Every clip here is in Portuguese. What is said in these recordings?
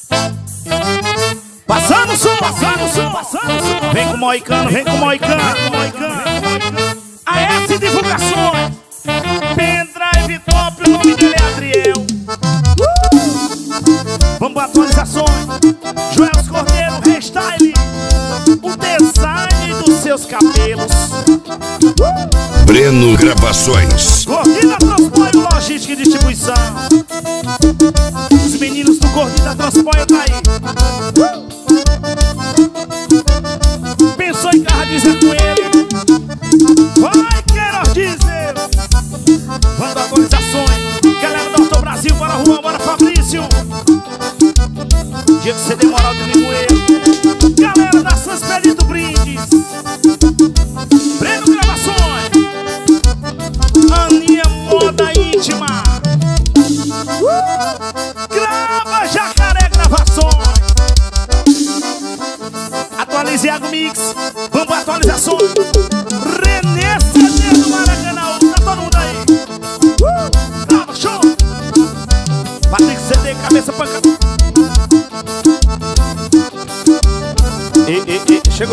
Passando o som, passando o som, passando o som. Vem com o moicano, vem com o moicano. AS Divulgações, pendrive top, o nome dele é Adriel. Vamos para atualizações. Joel Cordeiro, Hairstyle, o design dos seus cabelos. Breno Gravações. Gordinha Transpóio, logística e distribuição. Os meninos do Gordinha Transpóio tá aí. Pensou em carro diesel com ele? Vai, quero diesel. Vamos dar atualizações. Galera do Auto Brasil, bora Juan, bora Fabrício. Dia que você demorar de vir com ele. Galera da Sans Pedito Brindes, Breno Gravações, Aninha Moda Íntima, Grava Jacaré Gravações. Atualize Iago Mix. Vamos para atualizações. Renê CD do Maracanã. Tá todo mundo aí. Grava, show. Patrick CD, cabeça pancada. Chegou.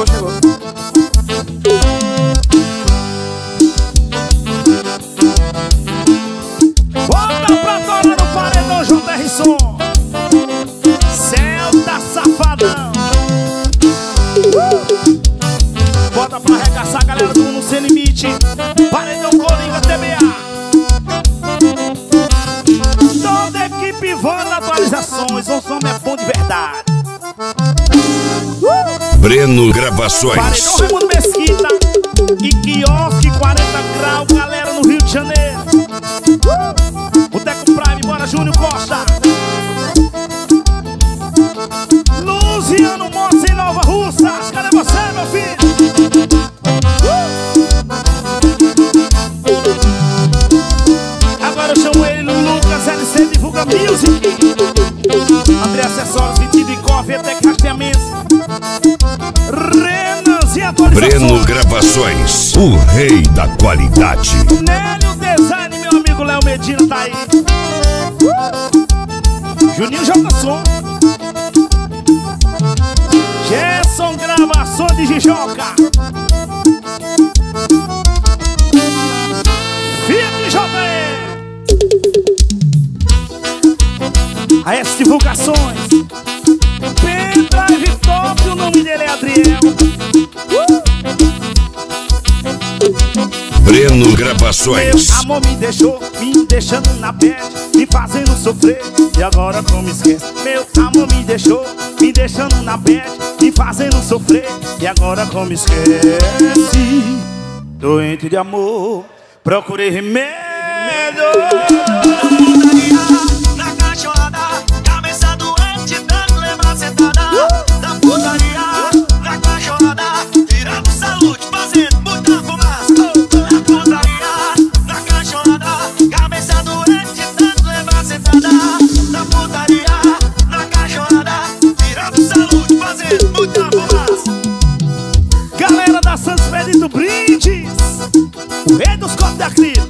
Volta pra tora no paredão, João Berrisson. Celta Safadão. Bota pra arregaçar a galera do Mundo Sem Limite. Paredão Coringa TBA. Toda equipe vota atualizações. O som é bom de verdade. Breno Gravações. Paredão Raimundo Mesquita e quiosque 40 graus, galera no Rio de Janeiro. Boteco Prime, bora Júnior Costa. Luciano Moça em Nova Russas. Cadê você, meu filho? Agora eu chamo ele, Lucas LC Divulga Music. André Acessórios, Vitido e Coffee, até que rastreamentos. Renas e atualizações. Breno Gravações, o rei da qualidade. Nélio Design, meu amigo Léo Medina tá aí. Juninho Jogação, Gerson Gravações de Jijoca, Felipe JE, AS Divulgações, pendrive top, o nome dele é Adriel. Breno Gravações. Meu amor me deixou, me deixando na bad, me fazendo sofrer, e agora como esquece. Meu amor me deixou, me deixando na bad, me fazendo sofrer, e agora como esquece. Doente de amor, procurei remédio. Na cachorrada, cabeça doente, dando lembrar sentada. Da putaria, na cachorrada, tirando saúde, fazendo muita fumaça. Da putaria, na cachorrada, cabeça doente, dando lembrar sentada. Da putaria, na cachorrada, tirando saúde, fazendo muita fumaça. Galera da Sans Pedito Brindes, o rei dos copos da Cris.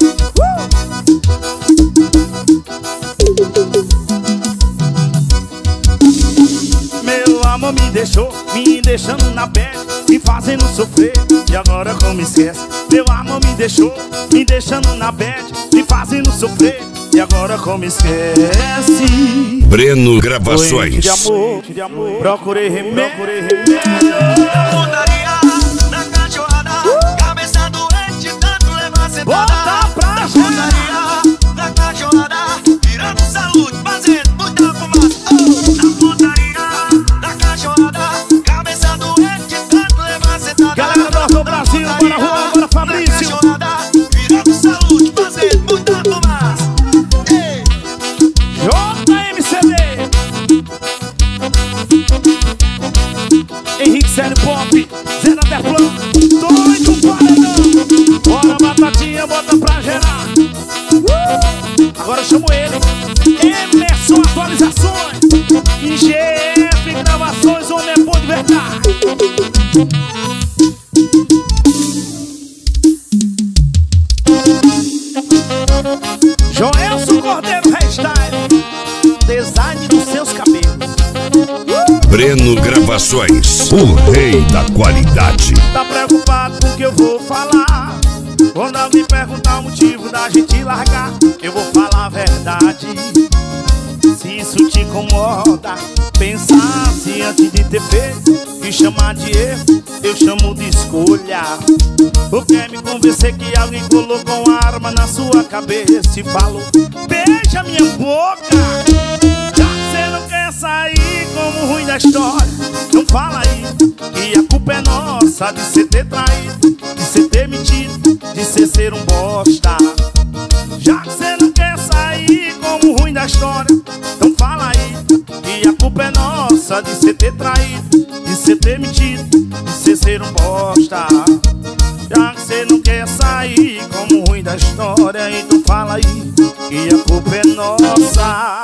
Meu amor me deixou, me deixando na bad, me fazendo sofrer, e agora como esquece. Meu amor me deixou, me deixando na bad, me fazendo sofrer, e agora como esquece. Breno Gravações. Doente de amor, procurei remédio. Da putaria, na cachorrada, cabeça doente, dando lembrar sentada. Bota pra Da putaria, na cachorrada, tirando saúde, fazendo muita fumaça. Da putaria, na cachorrada, cabeça doente, dando lembrar sentada. Galera do Auto Brasil, bora Juan, bora Fabrício. Tirando saúde, fazendo muita fumaça. Ei. JMCD, Henrique Sério Pop, Zé da Terplan, doido paredão. Bora batatinha, bota pra gerar. Agora eu chamo ele, Emerson Atualizações, IGF Gravações, homem é bom de verdade. Joelson Cordeiro Hairstyle, design dos seus cabelos. Breno Gravações, o rei da qualidade. Tá preocupado com o que eu vou falar? Quando alguém perguntar o motivo da gente largar, eu vou falar a verdade. Se isso te incomoda, pensasse antes de ter feito. E chamar de erro, eu chamo de escolha. Ou quer me convencer que alguém colocou uma arma na sua cabeça e falou: beija minha boca. Já que você não quer sair como ruim da história, então fala aí que a culpa é nossa de cê ter traído, de cê ter mentido, de cê ser um bosta. Já que cê não quer sair como ruim da história, então fala aí que a culpa é nossa de cê ter traído, de cê ter mentido, de cê ser um bosta. Já que cê não quer sair como ruim da história, então fala aí que a culpa é nossa.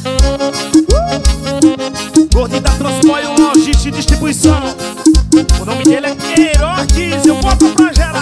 Gordinho da Transpóio, Logística e Distribuição. O nome dele é Queiroz Diz, eu boto pra gerar.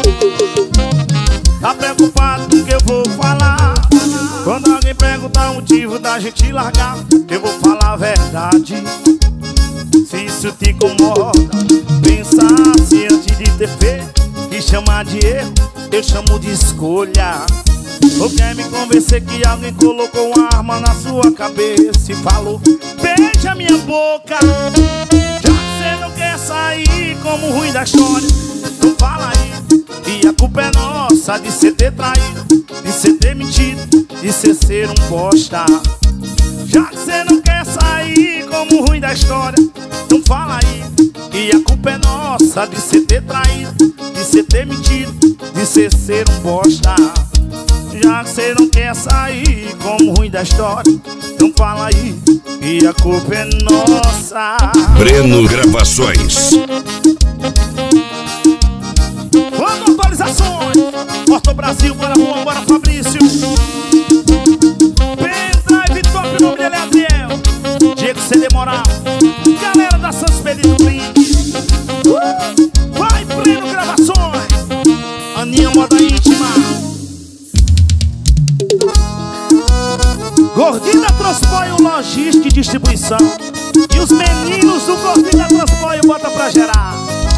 Tá preocupado com o que eu vou falar? Quando alguém perguntar o motivo da gente largar, eu vou falar a verdade. Se isso te incomoda, pensasse antes de ter feito. E chamar de erro, eu chamo de escolha. Ou quer me convencer que alguém colocou uma arma na sua cabeça e falou: beija minha boca. Já que cê não quer sair como ruim da história, então fala aí que a culpa é nossa de cê ter traído, de cê ter mentido, de cê ser um bosta. Já que cê não quer sair como ruim da história, então fala aí que a culpa é nossa de cê ter traído, de cê ter mentido, de cê ser um bosta. Já que cê não quer sair como ruim da história, então fala aí que a culpa é nossa. Breno Gravações. Quando atualizações, Porto Brasil, bora Juan, bora Fabrício. Pendrive top, o nome dele é Adriel. Diego CD Moral, galera da Santos Pedro Brinde. Vai Breno Gravações, Aninha Moda Íntima. Gordinho da Transpóio, Logística e Distribuição. E os meninos do Gordinho da Transpóio, bota pra gerar.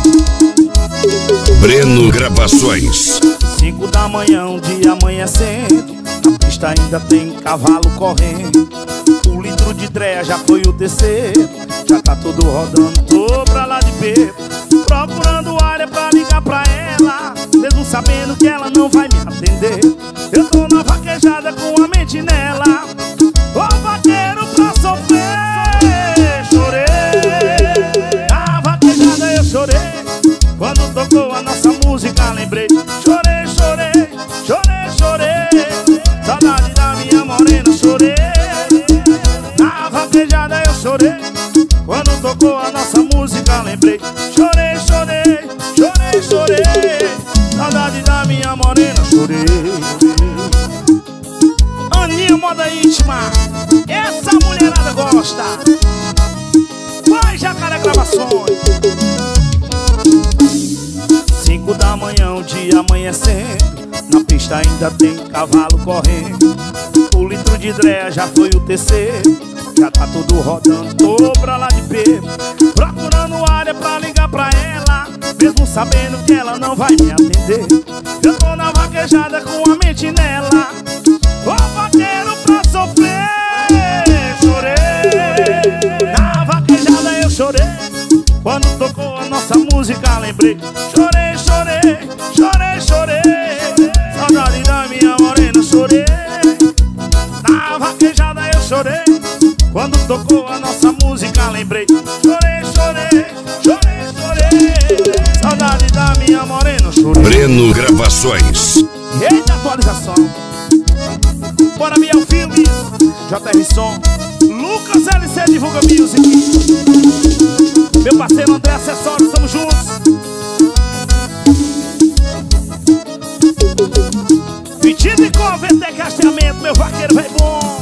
Breno Gravações. 5 da manhã, um dia amanhecendo, na pista ainda tem cavalo correndo. O litro de dreia já foi o terceiro, já tá tudo rodando, tô pra lá de perto, procurando área pra ligar pra ela, mesmo sabendo que ela não vai me atender. Eu tô na vaquejada com a mente nela, ô vaqueiro pra sofrer. Chorei, na vaquejada eu chorei, quando tocou a nossa música lembrei. Chorei, chorei, chorei, chorei, saudade da minha morena. Chorei, na vaquejada eu chorei, quando tocou a nossa música lembrei. Chorei, chorei, chorei, chorei, saudade da minha morena. Chorei. Aninha Moda Íntima, essa mulherada gosta. Vai Jacaré Gravações. 5 da manhã, um dia amanhecendo, na pista ainda tem cavalo correndo. O litro de dreia já foi o terceiro, já tá tudo rodando, tô pra lá de perto, procurando área pra ligar pra ela, mesmo sabendo que ela não vai me atender. Eu tô na vaquejada com a mente nela, ô vaqueiro pra sofrer. Chorei, na vaquejada eu chorei, quando tocou a nossa música lembrei. Chorei, chorei, chorei, chorei, saudade da minha morena. Chorei, na vaquejada eu chorei, quando tocou a nossa música lembrei. Chorei, chorei, chorei, chorei, saudade da minha morena. Chorei. Breno Gravações. Eita atualização. Bora Miel Filmes, JR Som, Lucas LC Divulga Music, meu parceiro André Acessórios, tamo juntos. Pedido e Convertec Rastreamento, meu vaqueiro vai bom.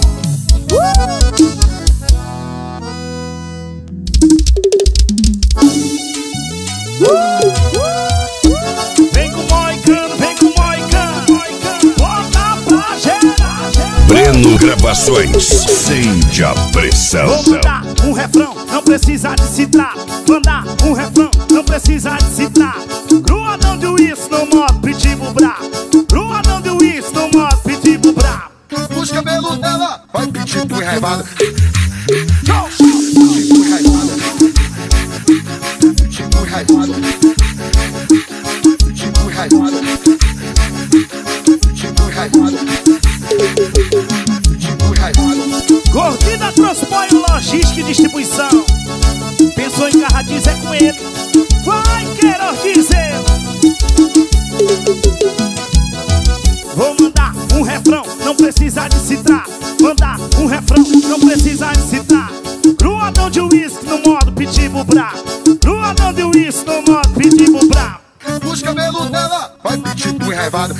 Vem com o Moicano, vem com o Moicano, bota pra gerar. Breno Gravações. Sente a pressão. Vou mudar um refrão, não não precisa de citar. Mandar um refrão, não precisa de citar. Gruadão de uísque no modo pitbull brabo. Gruadão de uísque no modo pitbull brabo. Os cabelos dela vai pitbull enraivado. Show, Pitbull enraivado. Pitbull enraivado. Pitbull enraivado. Pitbull enraivado. Pitbull enraivado. Gordina Transpõe Logística e Distribuição. Pensou em carradinhos é com ele. Vai querer dizer. Vou mandar um refrão, não precisa de citar. Mandar um refrão, não precisa de citar. Gruadão de uísque no modo pitbull brabo. Gruadão de uísque no modo pitbull brabo. Os cabelos dela vai pitbull enraivado.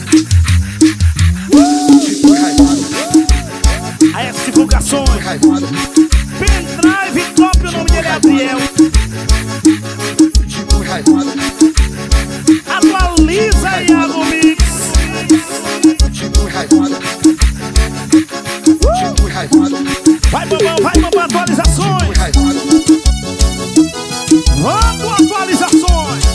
Pitbull enraivado. AS Divulgações, Enraivado. Pendrive Top, o nome dele é Adriel. Pitbull enraivado. Atualiza aí a Mix. Pitbull enraivado. Pitbull enraivado. Vai mamão, atualizações. Enraivado. Vamos, atualizações.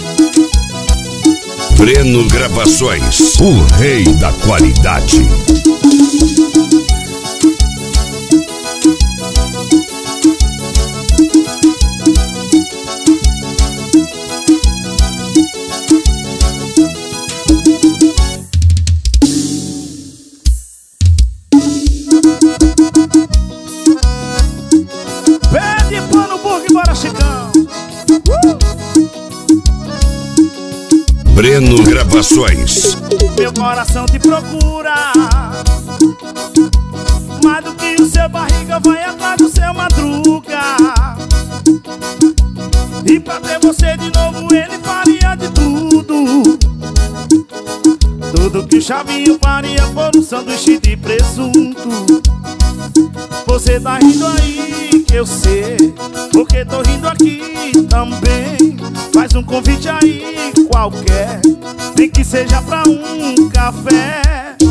Breno Gravações, o rei da qualidade. Pede pano, burgue, bora, Chicão. Breno Gravações, Meu coração te procura. Mais do que o seu barriga vai atrás do seu madruga. E pra ter você de novo ele faria de tudo. Tudo que o Chavinho faria por um sanduíche de presunto. Você tá rindo aí, que eu sei, porque tô rindo aqui também. Faz um convite aí qualquer, nem que seja pra um café.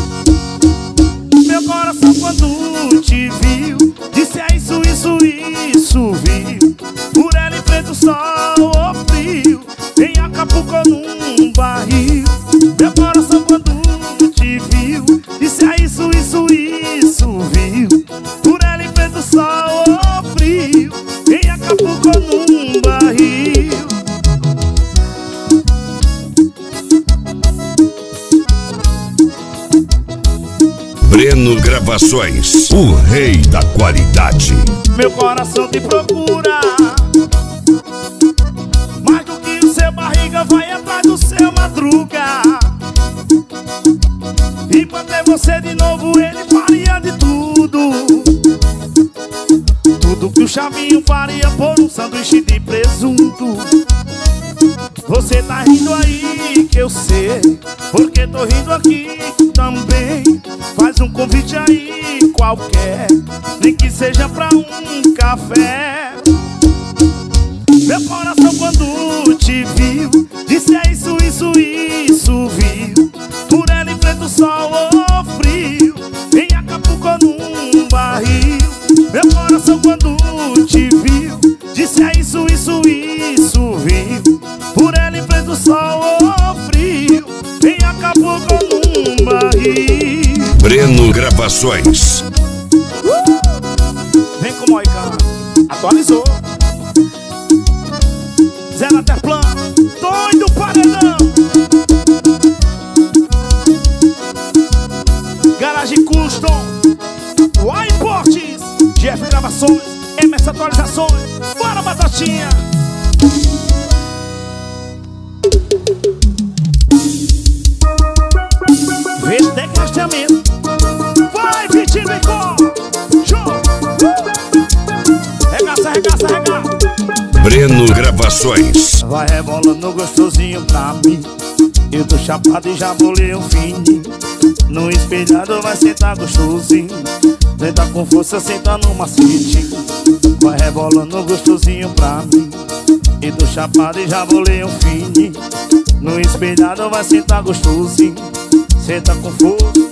Meu coração quando te viu disse é isso, viu. Por ela enfrenta o sol ou frio, em Acapulco num barril. Meu coração quando te viu disse é isso, viu. Por ela enfrenta o sol ou frio, em Acapulco num barril. Breno Gravações, o rei da qualidade. Meu coração te procura. Mais do que o seu barriga vai atrás do seu madruga. E pra ter você de novo ele faria de tudo. Tudo que o Chavinho faria por um sanduíche de presunto. Você tá rindo aí, que eu sei, porque tô rindo aqui também. Faz um convite aí qualquer, nem que seja pra um café. Meu coração quando te viu disse é isso, viu. Por ela enfrenta o sol ou frio, em Acapulco num barril. Meu coração quando te viu disse é isso, viu. Por ela enfrenta o sol ou frio, em Acapulco num barril. Breno Gravações, Vem com o Moicano, atualizou. Zé Naterplan, doido paredão. Garagem Custom, Uai Importes, Jeff Gravações, MS Atualizações. Bora, Batatinha. Vê tem rastreamento. Vai, Vitinho e Cor. Show. Regaça. Breno Gravações, Vai rebolando gostosinho pra mim. Eu tô chapado e já bolei um fininho. No espelhado vai sentar gostosinho. Senta com força, senta no macete. Vai rebolando gostosinho pra mim. Eu tô chapado e já bolei um fininho. No espelhado vai sentar gostosinho. Senta com força.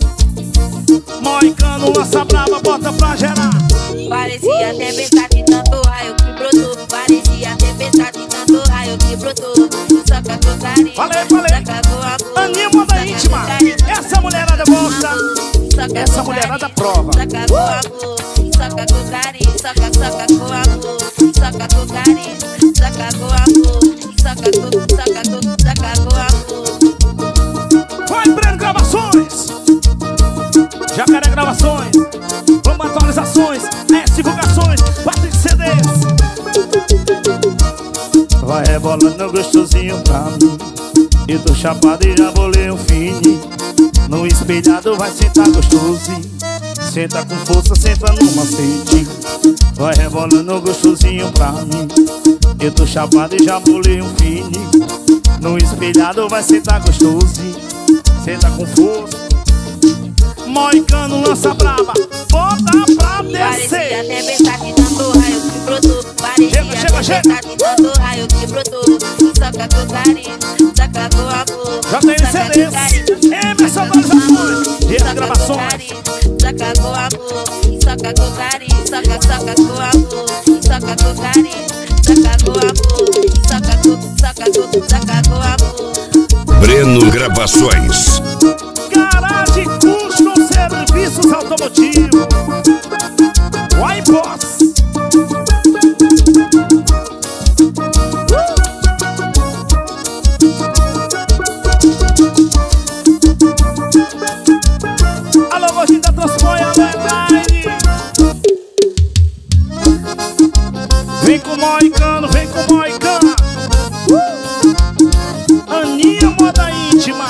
Moicano, lança brava, bota pra gerar. Parecia tempestade, tanto raio que brotou Falei. Aninha Moda Íntima. Essa mulherada gosta. Essa mulherada prova. Soca com amor, soca com carinho, soca com amor, soca com carinho, soca com amor, soca com amor. Vai, Breno Gravações. Jacaré Gravações. Vamos atualizações, divulgações, Patrick CDs. Vai rebolando gostosinho pra mim. Eu tô chapado e já bolei um fini. No espelhado vai sentar gostosinho. Senta com força, senta no macete. Vai rebolando gostosinho pra mim. Eu tô chapado e já bolei um fini. No espelhado vai sentar gostosinho. Senta com força. Moicano lança braba, bota pra descer. Parecia tempestade, tanto raio que brotou. Parecia tempestade, tanto raio que brotou. Soca com carinho, soca com amor. Já tem CDs, Emerson atualizações, Dias Gravações. Soca com amor, soca com carinho, soca com amor, soca com carinho, soca com amor, soca com amor. Breno Gravações. Garagem Custom Serviços Automotivos. Uai, boss. Alô, gordinho da Transpoia, alô, Elaine. Vem com o Moicano, vem com o Moicano. Aninha Moda Íntima.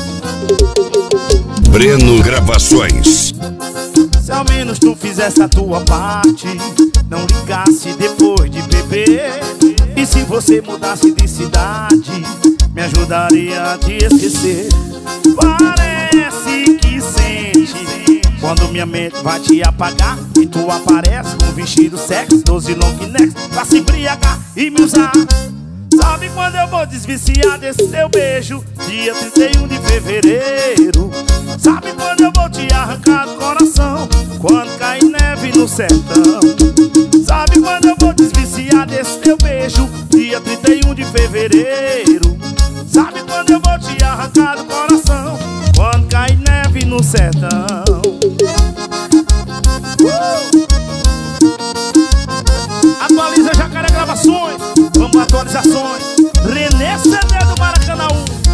Breno Gravações. Se ao menos tu fizesse a tua parte, não ligasse depois de beber. E se você mudasse de cidade, me ajudaria a te esquecer. Parece que sente quando minha mente vai te apagar e tu aparece com vestido sexy, 12 long necks pra se embriagar e me usar. Sabe quando eu vou desviciar desse teu beijo? Dia 31 de fevereiro. Sabe quando eu vou te arrancar do coração? Quando cai neve no sertão. Sabe quando eu vou desviciar desse teu beijo? Dia 31 de fevereiro. Sabe quando eu vou te arrancar do coração? Quando cai neve no sertão. Atualiza Jacaré Gravações. Vamos atualizações. René CD do Maracanã.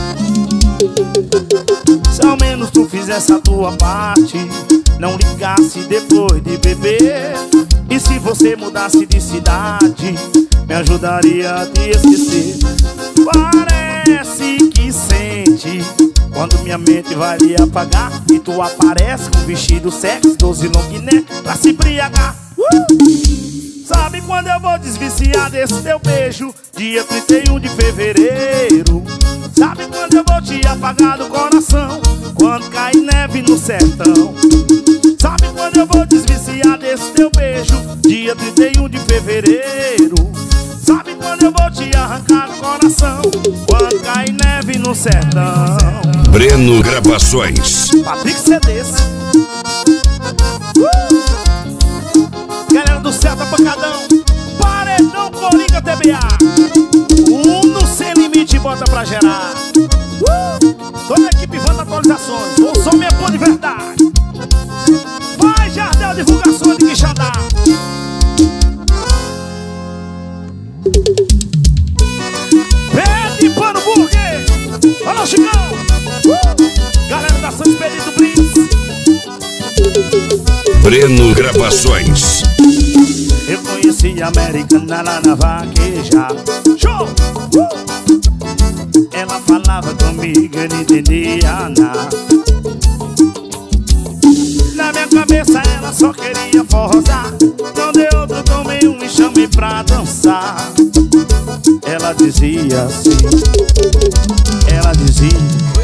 Se ao menos tu fizesse a tua parte, não ligasse depois de beber. E se você mudasse de cidade, me ajudaria a te esquecer. Parece que sente quando minha mente vai lhe apagar e tu aparece com vestido sexy, 12 long neck pra se embriagar. Sabe quando eu vou desviciar desse teu beijo? Dia 31 de fevereiro. Sabe quando eu vou te apagar do coração? Quando cai neve no sertão. Sabe quando eu vou desviciar desse teu beijo? Dia 31 de fevereiro. Sabe quando eu vou te arrancar do coração? Quando cai neve no sertão. Breno Gravações. Patrick CDs. Galera do Celta Pancadão, Paredão Coringa TBA. No Sem Limite bota pra gerar. Toda a equipe Vanda Atualizações. O som é bom de verdade. Vai, Jardel Divulgações de Quixadá. Pede Pano Burger. Alô, Chicão. Galera da São Expedito Brins. Breno Gravações. Eu conheci a americana lá na vaqueja. Show! Ela falava comigo, eu não entendia nada. Na minha cabeça ela só queria forrosar. Não deu outro, tomei um e chamei pra dançar. Ela dizia assim, ela dizia: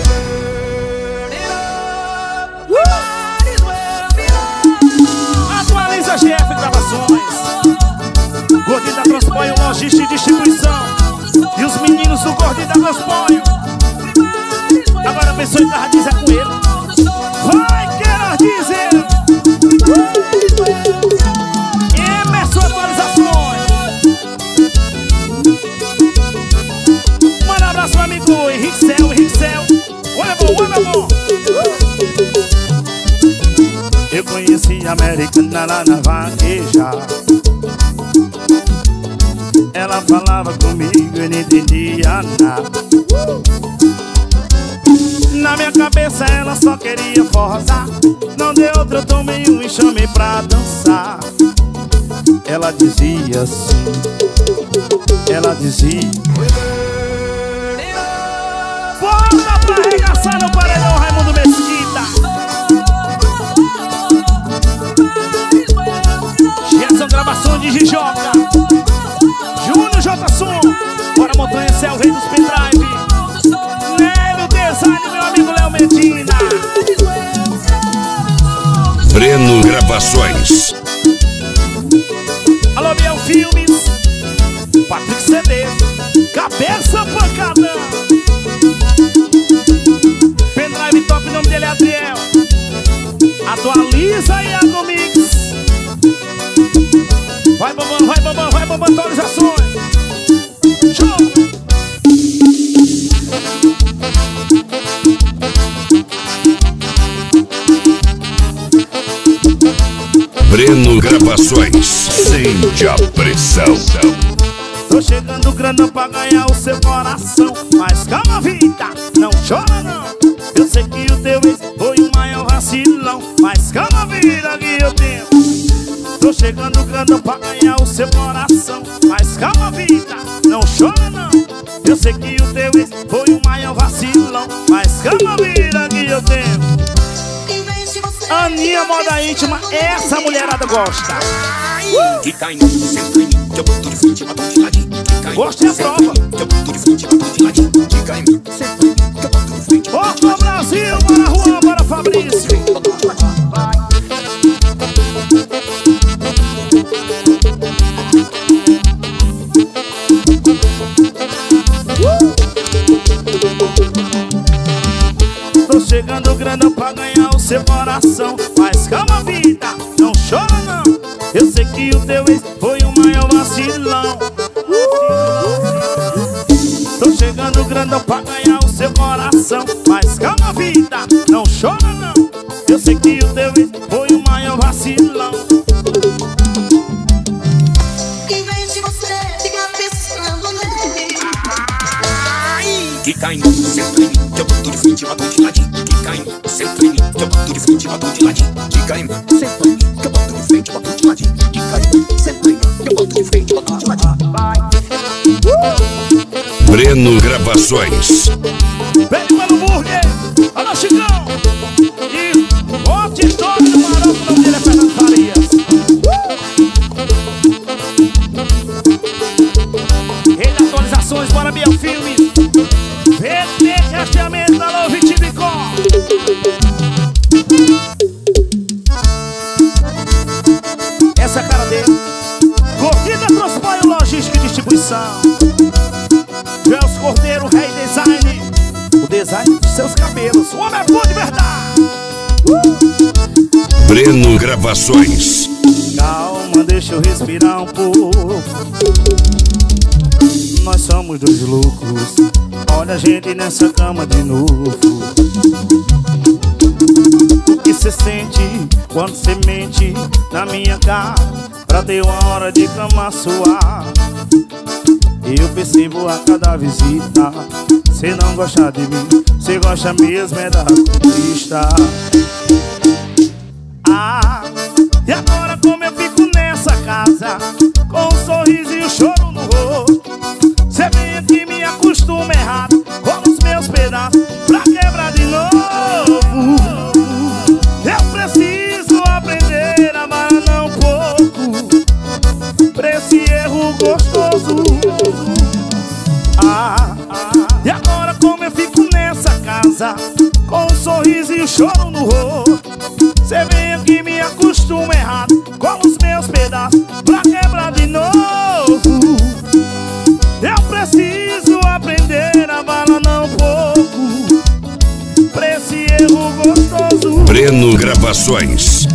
atualiza GF Gravações. Gordinho da Transpoio, logística e distribuição. E os meninos do Gordinho da Transpoio. Agora pensou em Nardiza com ele. Vai que Nardiza! Emerson Atualizações. Manda um abraço pro amigo Henrique americana lá na vaqueja. Ela falava comigo, eu não entendia nada. Na minha cabeça ela só queria forçar. Não deu outra, eu tomei um e chamei pra dançar. Ela dizia assim, ela dizia: bora pra arregaçar no paredão, Raimundo Mesquita. Gerson Gravação de Jijoca, Júnior J. Som, bora Montanha Céu, rei dos pendrive. Nélio Design, meu amigo Léo Medina. Breno Gravações. Alô, Biel Filmes, Patrick CD, Cabeça Pancadão. Pendrive top, o nome dele é Adriel. Atualiza e Agomix. Vai bombando, vai bombando, vai bombando, atualizações. Show! Breno Gravações. Sente a pressão. Tô chegando grandão pra ganhar o seu coração. Mas calma, vida, não chora não. Eu sei que o teu ex foi o maior vacilão. Mas calma, vida, que eu tenho. Tô chegando grandão pra ganhar o seu coração. Mas calma, vida, não chora não. Eu sei que o teu ex foi o maior vacilão. Mas calma, vida, que eu tenho. Aninha Moda Íntima, essa mulherada gosta. Fica em mim, senta em mim, que eu boto de frente, bato de ladinho. Gosta e a prova. Que eu boto de frente, bato de ladinho. Fica em mim, senta em mim, que eu boto de frente. Bora Brasil, bora Juan, bora Fabrício. Tô chegando grandão pra ganhar o seu coração. Mas calma, vida, não chora não. Eu sei que o teu ex foi o maior vacilão. Tô chegando grandão pra ganhar o seu coração. Mas calma, vida, não chora não. Eu sei que o teu ex foi o maior vacilão. Em vez de você ficar pensando nele. Fica em mim, senta em mim, que eu boto de frente, bato de ladinho. Fica em mim, senta em mim, que eu boto de frente, bato de ladinho. Fica em mim, senta em mim, que eu boto de frente, bato de ladinho. Fica em mim, senta em mim, que eu boto de frente, bato de ladinho. Breno Gravações. Vem, mano, burger. Alô, Chicão. E o Titório do Maroto, o nome dele é Fernando Farias. Rei de atualizações, bora Biel Filmes. VT Casteamento, alô, Vitivicó. Essa é a cara dele. Corrida Transporte, Logística e Distribuição. Gelson Cordeiro, Rei Design. O design dos seus cabelos. O homem é bom de verdade. Breno Gravações. Calma, deixa eu respirar um pouco. Nós somos dois loucos. Olha a gente nessa cama de novo. O que cê sente quando cê mente na minha cara pra ter uma hora de cama suar? Eu percebo a cada visita. Cê não gosta de mim, cê gosta mesmo é da conquista. E agora como eu fico nessa casa, com um sorriso e um choro no rosto. Cê vem aqui e me acostuma errado, com os meus pedaços pra quebrar de novo. Eu preciso aprender a amar não pouco, pra esse erro gostoso. E agora como eu fico nessa casa, com um sorriso e um choro no rosto. Cê vem aqui e me acostuma errado, com os meus pedaços pra quebrar de novo. Eu preciso aprender a valer não pouco, pra esse erro gostoso. Breno Gravações.